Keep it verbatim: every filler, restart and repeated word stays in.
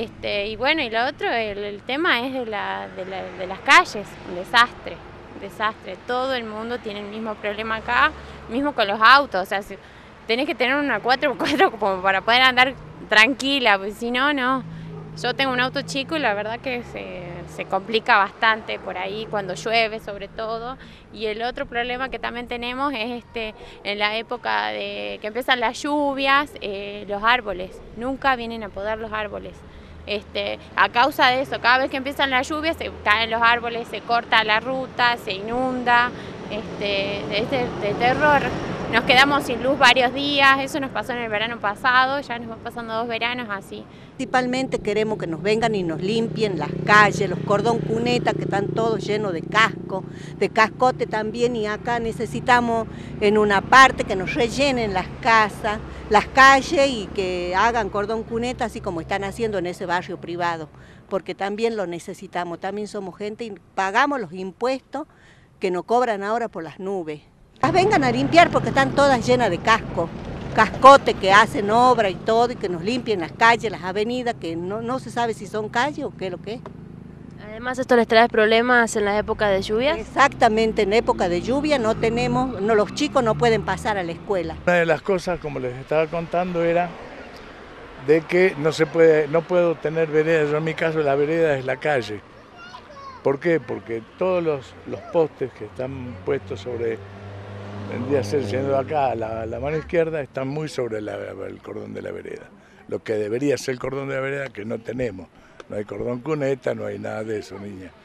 Este, y bueno, y lo otro, el, el tema es de, la, de, la, de las calles, un desastre, un desastre. Todo el mundo tiene el mismo problema acá, mismo con los autos, o sea, si, tenés que tener una cuatro por cuatro como para poder andar tranquila, porque si no, no. Yo tengo un auto chico y la verdad que se, se complica bastante por ahí cuando llueve sobre todo. Y el otro problema que también tenemos es este, en la época de que empiezan las lluvias, eh, los árboles, nunca vienen a podar los árboles. Este, a causa de eso, cada vez que empiezan las lluvias se caen los árboles, se corta la ruta, se inunda, este, es de, de terror. Nos quedamos sin luz varios días, eso nos pasó en el verano pasado, ya nos va pasando dos veranos así. Principalmente queremos que nos vengan y nos limpien las calles, los cordón cuneta que están todos llenos de casco, de cascote también, y acá necesitamos en una parte que nos rellenen las casas, las calles y que hagan cordón cuneta así como están haciendo en ese barrio privado, porque también lo necesitamos, también somos gente y pagamos los impuestos que nos cobran ahora por las nubes. Las vengan a limpiar porque están todas llenas de casco, cascote que hacen obra y todo, y que nos limpien las calles, las avenidas, que no, no se sabe si son calles o qué es lo que es. Además, ¿esto les trae problemas en la época de lluvias? Exactamente, en época de lluvia no tenemos, no, los chicos no pueden pasar a la escuela. Una de las cosas, como les estaba contando, era de que no se puede, no puedo tener vereda. Yo en mi caso la vereda es la calle. ¿Por qué? Porque todos los, los postes que están puestos sobre, vendría a ser yendo acá a la, la mano izquierda, están muy sobre la, el cordón de la vereda. Lo que debería ser el cordón de la vereda que no tenemos. No hay cordón cuneta, no hay nada de eso, niña.